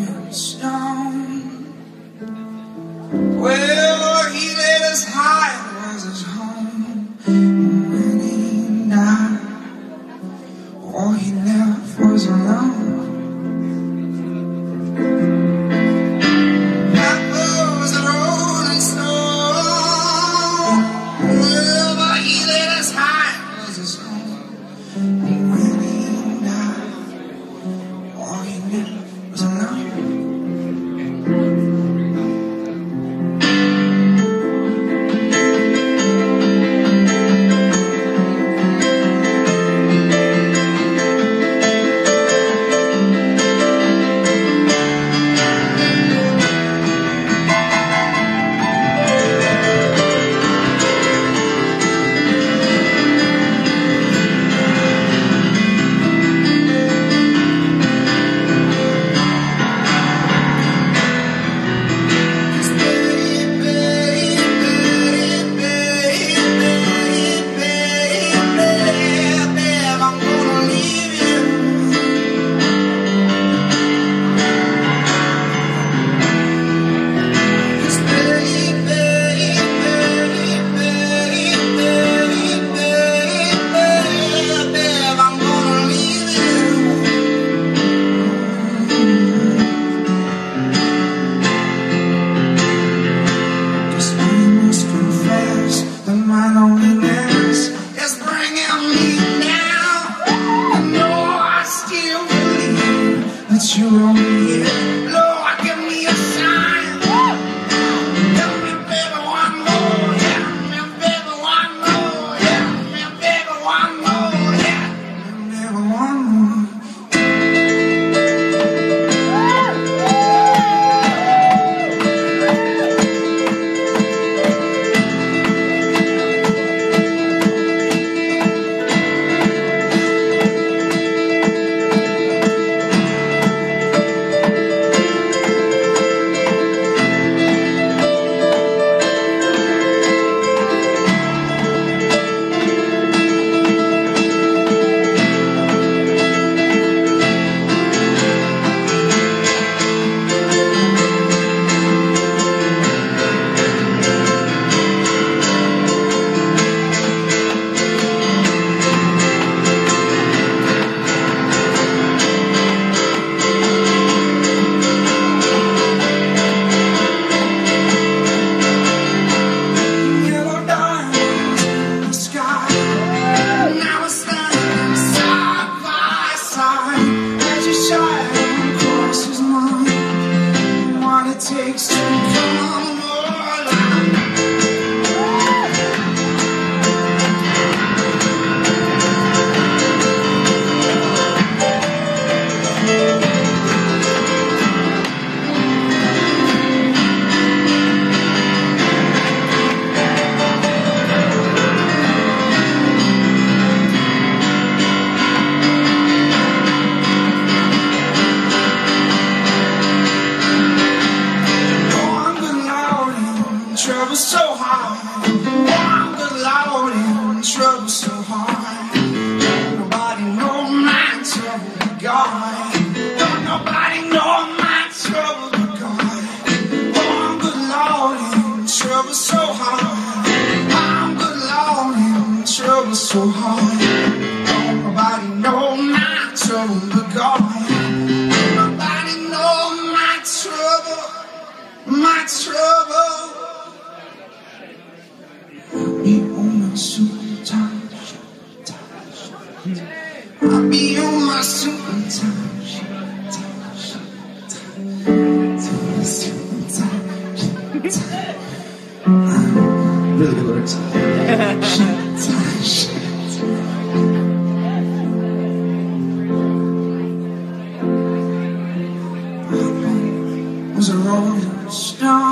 rolling stone. Well, he laid us high, was his home. When he died, all he left was alone. You won't be here. Lord, give me a sign. Tell me, baby, one more. Yeah, me, baby, one more. Yeah, me, baby, one more. Yeah, me, baby, one more. Takes to come alive. Trouble so hard, oh, good Lord, in trouble so hard. Don't nobody know my trouble but God. Don't nobody know my trouble but God. Oh, good Lord, in trouble so hard. Oh, good Lord, in trouble so hard. Don't nobody know my trouble but God. Don't nobody know my trouble, my trouble. Be on my super time. I'll be on my super time. Really good lyrics. Was a rolling stone.